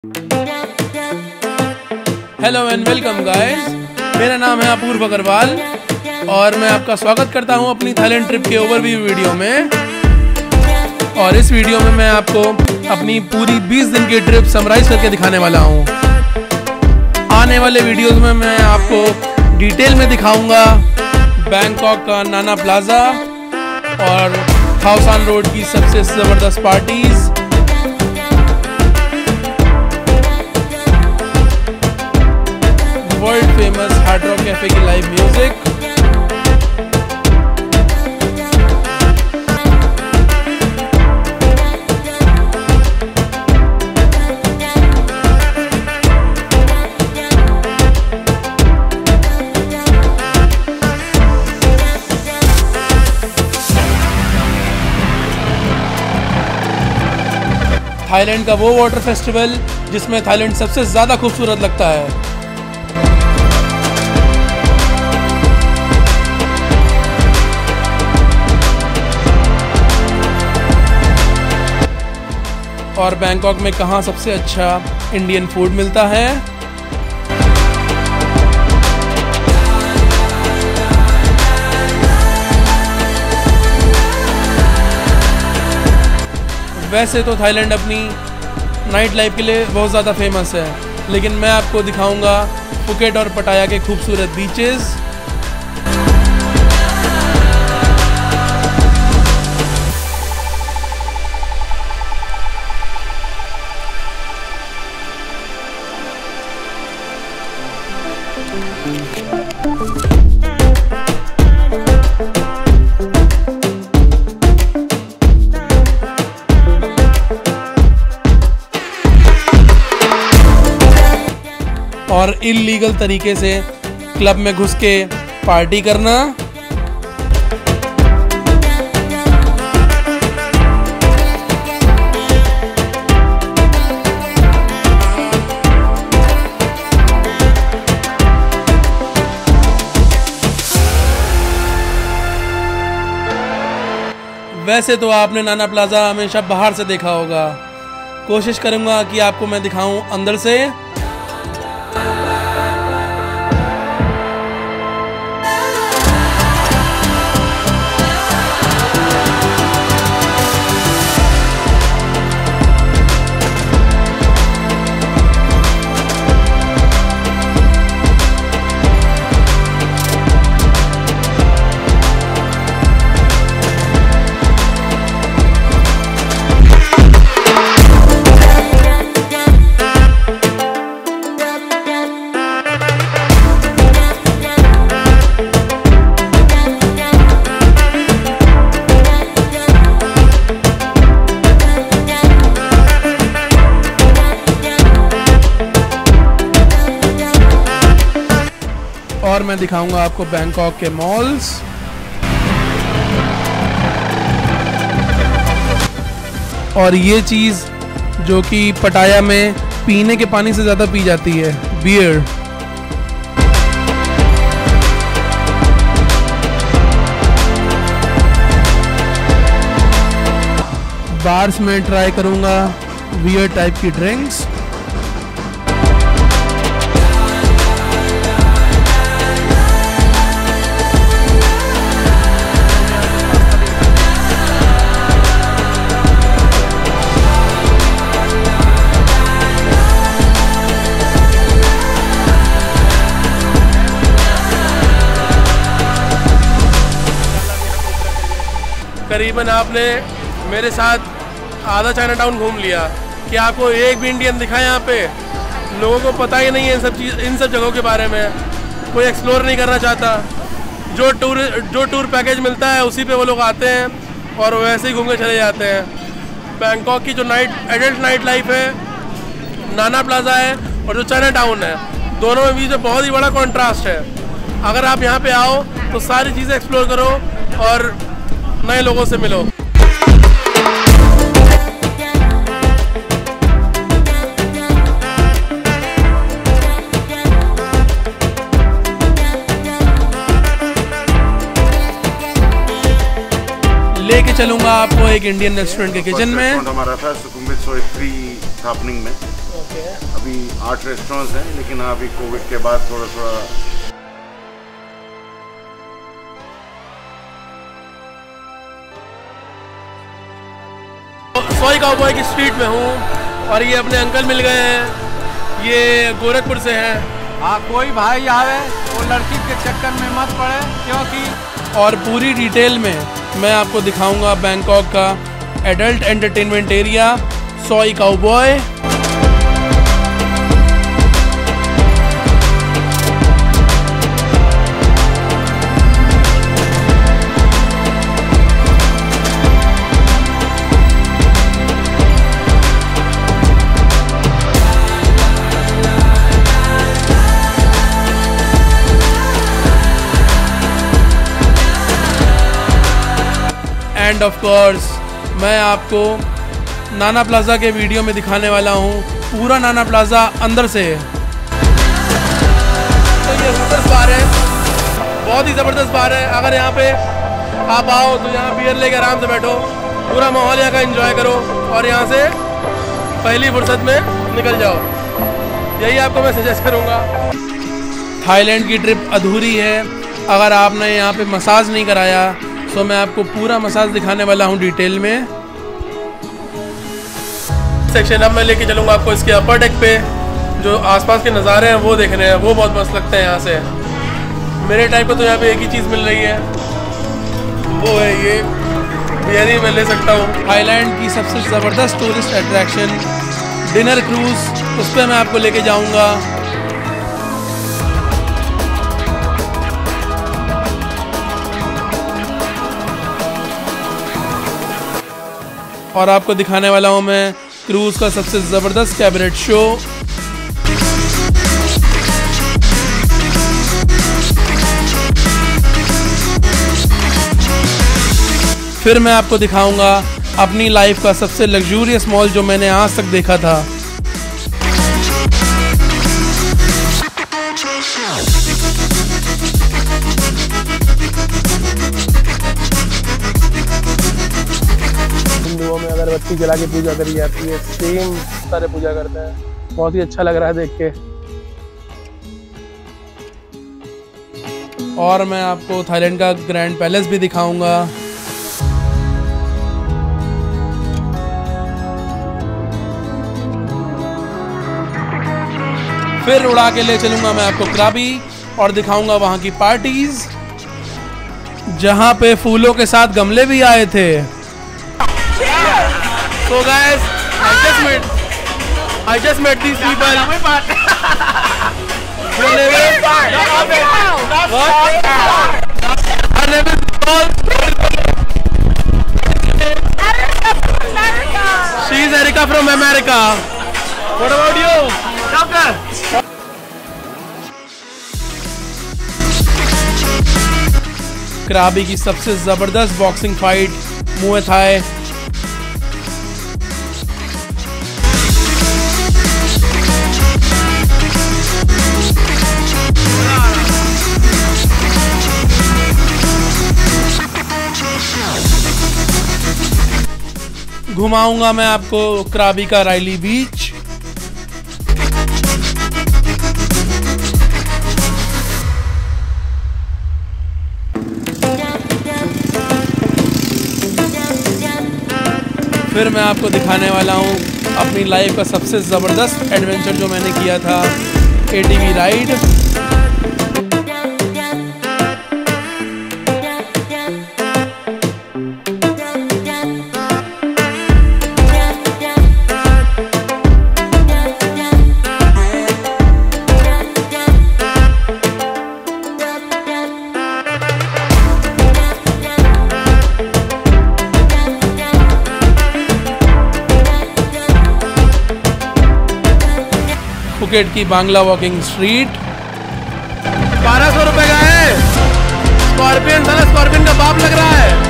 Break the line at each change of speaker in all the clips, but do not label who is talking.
Hello and welcome guys, मेरा नाम है अपूर्व अग्रवाल और मैं आपका स्वागत करता हूं अपनी थाईलैंड ट्रिप के ओवरव्यू वीडियो में। और इस वीडियो में मैं आपको अपनी पूरी 20 दिन की ट्रिप समराइज करके दिखाने वाला हूं। आने वाले वीडियोस में मैं आपको डिटेल में दिखाऊंगा बैंकॉक का नाना प्लाजा और खाओ सान रोड की सबसे ज़बरदस्त parties, world famous Hard Rock Cafe की लाइव म्यूजिक, थाईलैंड का वो वाटर फेस्टिवल जिसमें थाईलैंड सबसे ज़्यादा खूबसूरत लगता है। और बैंकॉक में कहाँ सबसे अच्छा इंडियन फूड मिलता है। वैसे तो थाईलैंड अपनी नाइट लाइफ के लिए बहुत ज़्यादा फेमस है, लेकिन मैं आपको दिखाऊंगा फुकेट और पटाया के खूबसूरत बीचेस। और इल्लीगल तरीके से क्लब में घुस के पार्टी करना, वैसे तो आपने नाना प्लाजा हमेशा बाहर से देखा होगा, कोशिश करूंगा कि आपको मैं दिखाऊं अंदर से। और मैं दिखाऊंगा आपको बैंकॉक के मॉल्स। और ये चीज़ जो कि पटाया में पीने के पानी से ज़्यादा पी जाती है, बियर। बार्स में ट्राई करूंगा बियर टाइप की ड्रिंक्स। करीबन आपने मेरे साथ आधा चाइना टाउन घूम लिया कि आपको एक भी इंडियन दिखा यहाँ पे। लोगों को पता ही नहीं है इन सब जगहों के बारे में, कोई एक्सप्लोर नहीं करना चाहता। जो टूर पैकेज मिलता है उसी पे वो लोग आते हैं और वैसे ही घूम के चले जाते हैं। बैंकॉक की जो एडल्ट नाइट लाइफ है, नाना प्लाजा है और जो चाइना टाउन है, दोनों में बीच में बहुत ही बड़ा कॉन्ट्रास्ट है। अगर आप यहाँ पे आओ तो सारी चीज़ें एक्सप्लोर करो और नए लोगों से मिलो। लेके चलूंगा आपको एक इंडियन रेस्टोरेंट के किचन में।
हमारा था सुकुम्बित 103 ओपनिंग में। अभी 8 रेस्टोरेंट्स हैं, लेकिन अभी कोविड के बाद थोड़ा
सोई काउबॉय की स्ट्रीट में हूँ और ये अपने अंकल मिल गए हैं, ये गोरखपुर से हैं।
हाँ, कोई भाई आवे वो लड़की के चक्कर में मत पड़े, क्योंकि
और पूरी डिटेल में मैं आपको दिखाऊंगा बैंकॉक का adult entertainment area Soi Cowboy. And of course मैं आपको नाना प्लाजा के वीडियो में दिखाने वाला हूँ पूरा नाना प्लाजा अंदर से। तो ये हुकर्स बार है, बहुत ही ज़बरदस्त बार है। अगर यहाँ पे आप आओ तो यहाँ बियर लेके आराम से बैठो, पूरा माहौल यहाँ का एंजॉय करो और यहाँ से पहली फुर्सत में निकल जाओ। यही आपको मैं सजेस्ट करूँगा। थाईलैंड की ट्रिप अधूरी है अगर आपने यहाँ पे मसाज नहीं कराया, तो मैं आपको पूरा मसाज दिखाने वाला हूँ डिटेल में। सेक्शन अब मैं लेके चलूँगा आपको इसके अपर डेक पे, जो आसपास के नज़ारे हैं वो देखने हैं, वो बहुत मस्त लगते हैं यहाँ से। मेरे टाइप को तो यहाँ पे एक ही चीज़ मिल रही है, वो है ये बियर ही मैं ले सकता हूँ। थाईलैंड की सबसे ज़बरदस्त टूरिस्ट अट्रैक्शन डिनर क्रूज़, उस पर मैं आपको लेके जाऊँगा। और आपको दिखाने वाला हूँ मैं क्रूज का सबसे ज़बरदस्त कैबरेट शो। फिर मैं आपको दिखाऊंगा अपनी लाइफ का सबसे लग्जूरियस मॉल जो मैंने आज तक देखा था। हिंदुओं में अगरबत्ती जला के पूजा करी जाती है, सेम सारे पूजा करते हैं। बहुत ही अच्छा लग रहा है देख के। और मैं आपको थाईलैंड का ग्रैंड पैलेस भी दिखाऊंगा। फिर उड़ा के ले चलूंगा मैं आपको क्राबी और दिखाऊंगा वहां की पार्टीज, जहां पे फूलों के साथ गमले भी आए थे। So guys, I just met these people. Your name is? What? Her name is Paul. She is Erica from America. What about you? Doctor. क्राबी की सबसे जबरदस्त बॉक्सिंग फाइट मुए थाई। घुमाऊंगा मैं आपको क्राबी का रायली बीच। फिर मैं आपको दिखाने वाला हूँ अपनी लाइफ का सबसे ज़बरदस्त एडवेंचर जो मैंने किया था, ATV राइड। फुकेट की बांग्ला वॉकिंग स्ट्रीट 1200 रुपए का है। स्कॉर्पियन, साला स्कॉर्पियन का बाप लग रहा है।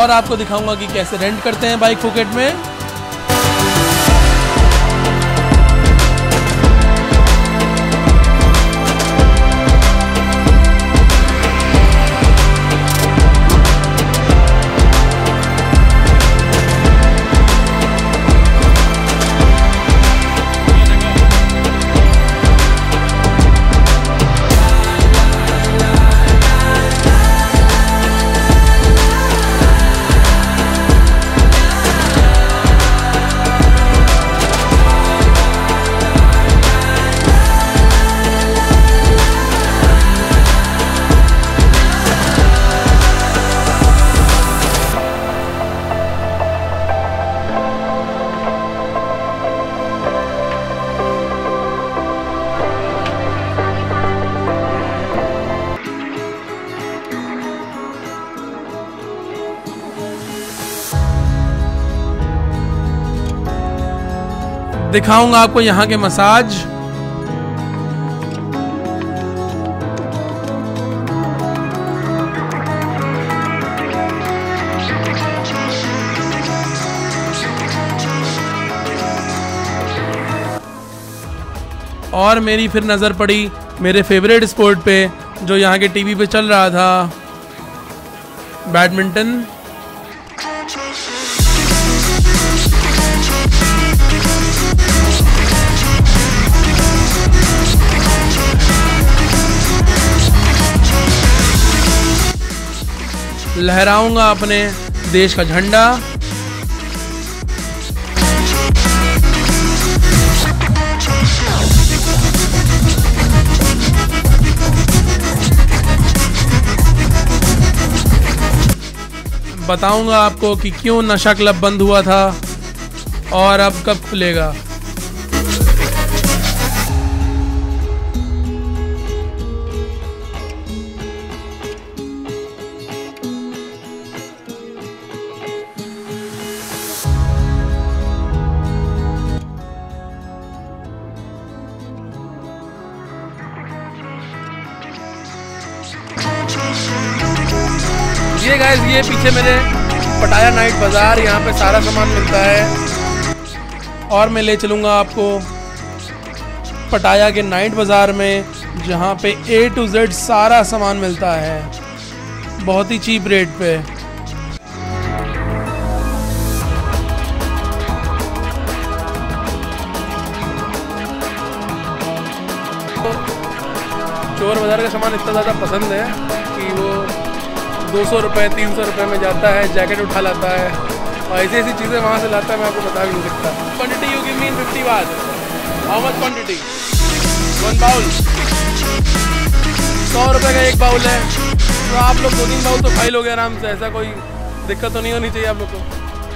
और आपको दिखाऊंगा कि कैसे रेंट करते हैं बाइक फुकेट में। दिखाऊंगा आपको यहाँ के मसाज। और मेरी फिर नज़र पड़ी मेरे फेवरेट स्पोर्ट पे जो यहाँ के टीवी पे चल रहा था, बैडमिंटन। लहराऊंगा अपने देश का झंडा। बताऊंगा आपको कि क्यों नशा क्लब बंद हुआ था और अब कब खुलेगा। ये गाइस, ये पीछे मेरे पटाया नाइट बाज़ार, यहाँ पे सारा सामान मिलता है। और मैं ले चलूँगा आपको पटाया के नाइट बाज़ार में, जहाँ पे A to Z सारा सामान मिलता है बहुत ही चीप रेट पे। चोर बाज़ार का सामान इतना ज़्यादा पसंद है कि वो 200 रुपये 300 रुपये में जाता है, जैकेट उठा लाता है और ऐसी ऐसी चीज़ें वहाँ से लाता है, मैं आपको बता भी नहीं सकता। Quantity you give me in 50 बात। How much quantity? 1 बाउल 100 रुपये का 1 बाउल है, तो आप लोग 2-3 बाउल तो खाई लोगे आराम से, ऐसा कोई दिक्कत तो नहीं होनी चाहिए आप लोग को।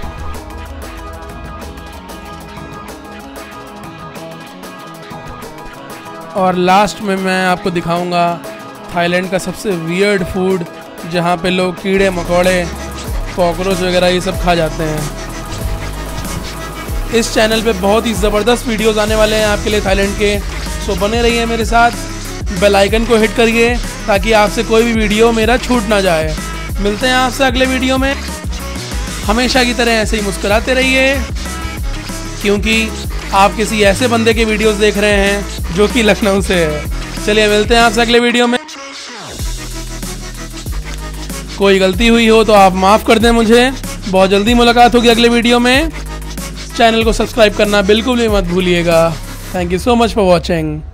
और लास्ट में मैं आपको दिखाऊंगा थाईलैंड का सबसे वियर्ड फूड, जहाँ पे लोग कीड़े मकोड़े कॉकरोच वगैरह ये सब खा जाते हैं। इस चैनल पे बहुत ही ज़बरदस्त वीडियोस आने वाले हैं आपके लिए थाईलैंड के, सो बने रहिए मेरे साथ। बेल आइकन को हिट करिए ताकि आपसे कोई भी वीडियो मेरा छूट ना जाए। मिलते हैं आपसे अगले वीडियो में। हमेशा की तरह ऐसे ही मुस्कुराते रहिए, क्योंकि आप किसी ऐसे बंदे के वीडियोस देख रहे हैं जो कि लखनऊ से है। चलिए मिलते हैं आपसे अगले वीडियो में। कोई गलती हुई हो तो आप माफ़ कर दें मुझे। बहुत जल्दी मुलाकात होगी अगले वीडियो में। चैनल को सब्सक्राइब करना बिल्कुल भी मत भूलिएगा। Thank you so much for watching.